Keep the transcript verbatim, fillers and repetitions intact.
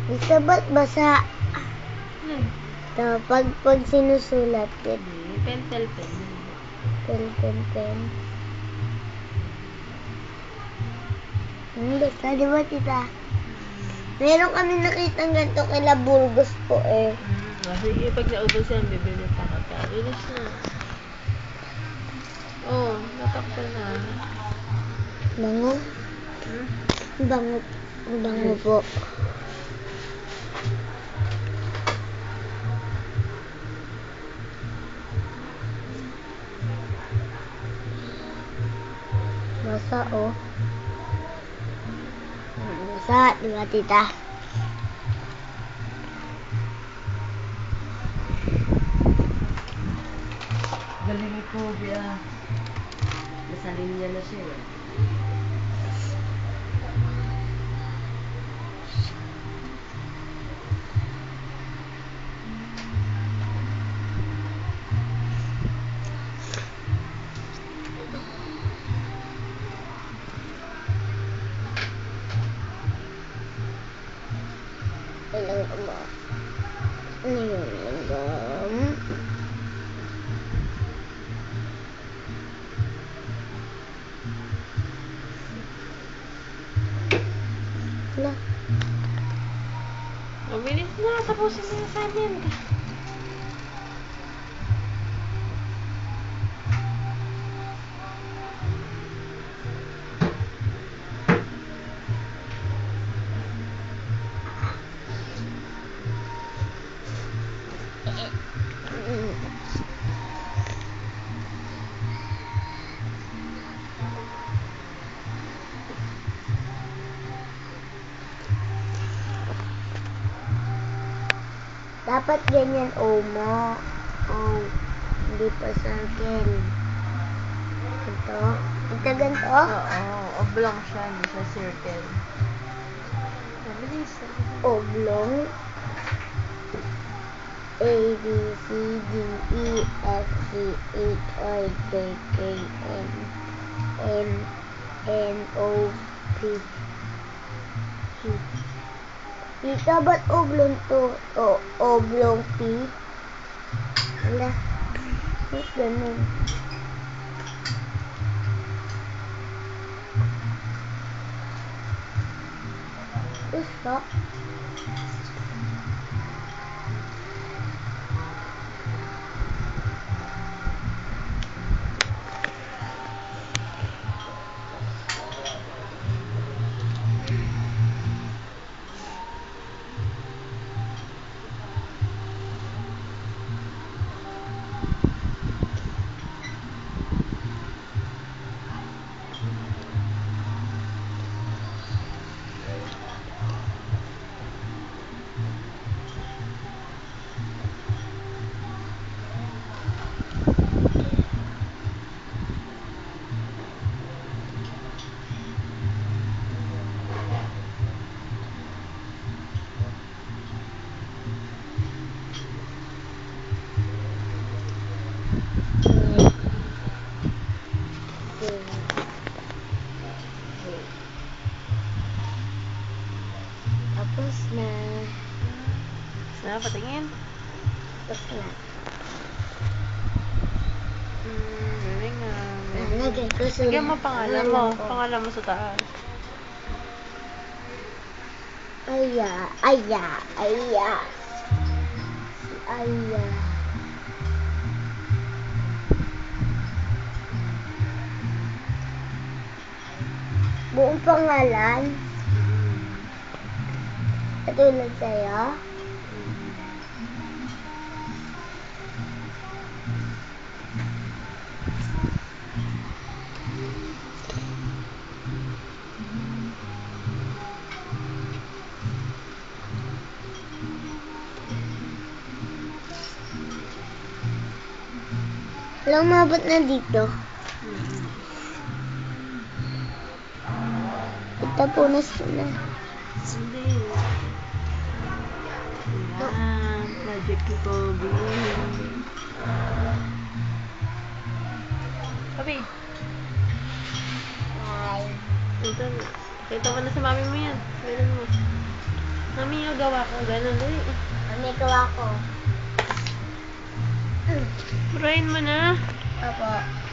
Isa ba't basa? Hmm. Ta, pag, pag sinusulat it. Pen, pen, pen. Pen, pen, pen. Hmm, basta, di ba, tita? Meron kami nakitang ganito kila Burgos po eh. Hmm. Oh, sige, pag naubos yan, bibili pa ka pa. Bilis na. Oh, natakpan na. Bango. Hmm? Bango. Bango po. Basa oh. Basa, di ba, tita? Galing ni Kobe ah. Nasa linya na siya eh. Ilang ama. Ano yung langgam? Wala. Mabilis na. Tapusin mo yung assignment. Dapat ganyan o mo. Oh, hindi pa circle. Ito. Ito ganito. Oo. Oblong siya. Hindi siya circle. Mabilis. Oblong. A, B, C, D, E, F, G, H, I, J, K, L, M, N, O, P, Q. Tita, ba't oblong to? O, oblong P? Wala. Ba't ganun? Gusto? Tapos na. Sana patingin. Tapos na. Hmm, galing nga. Lagyan ko sa... Lagyan mo pangalan mo. ko. Pangalan mo sa taas. Aya, aya, aya. Si Aya. Buong pangalan. Katulad sa'yo. Alam mo, ba't nandito? Itapunas na. Hindi. Yan. Project ni Kobe. Kobe. Ay. Ito na. Kita mo na sa mami mo yan. Meron mo. Mami, yung gawa ko. Ganun. Dali. Mami, gawa ko. Burahin mo na. Opo.